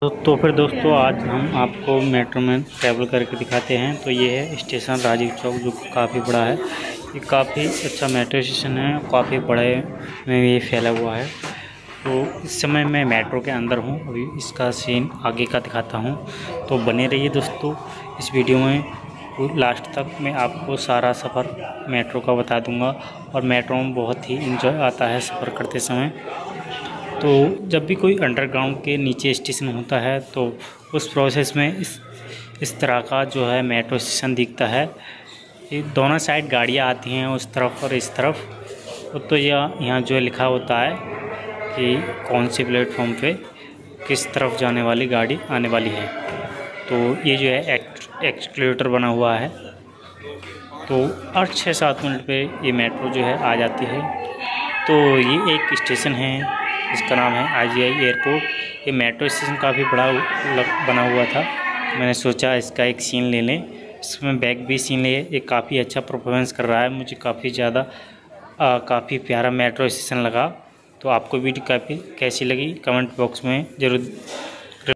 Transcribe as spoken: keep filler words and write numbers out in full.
तो तो फिर दोस्तों आज हम आपको मेट्रो में ट्रैवल करके दिखाते हैं। तो ये है स्टेशन राजीव चौक, जो काफ़ी बड़ा है। ये काफ़ी अच्छा मेट्रो स्टेशन है, काफ़ी बड़े में ये फैला हुआ है। तो इस समय मैं मेट्रो के अंदर हूँ, अभी इसका सीन आगे का दिखाता हूँ। तो बने रहिए दोस्तों इस वीडियो में लास्ट तक। मैं आपको सारा सफ़र मेट्रो का बता दूँगा, और मेट्रो में बहुत ही इंजॉय आता है सफ़र करते समय। तो जब भी कोई अंडरग्राउंड के नीचे स्टेशन होता है तो उस प्रोसेस में इस इस तरह का जो है मेट्रो स्टेशन दिखता है। ये दोनों साइड गाड़ियाँ आती हैं, उस तरफ और इस तरफ। तो यह यहाँ जो है लिखा होता है कि कौन से प्लेटफॉर्म पे किस तरफ जाने वाली गाड़ी आने वाली है। तो ये जो है एक्सक्लेटर बना हुआ है, तो हर छः सात मिनट पे ये मेट्रो जो है आ जाती है। तो ये एक स्टेशन है, इसका नाम है आई जी आई एयरपोर्ट। ये मेट्रो स्टेशन काफ़ी बड़ा बना हुआ था, मैंने सोचा इसका एक सीन ले लें। इसमें बैक भी सीन ले। ये काफ़ी अच्छा परफॉर्मेंस कर रहा है, मुझे काफ़ी ज़्यादा काफ़ी प्यारा मेट्रो स्टेशन लगा। तो आपको वीडियो काफ़ी कैसी लगी कमेंट बॉक्स में ज़रूर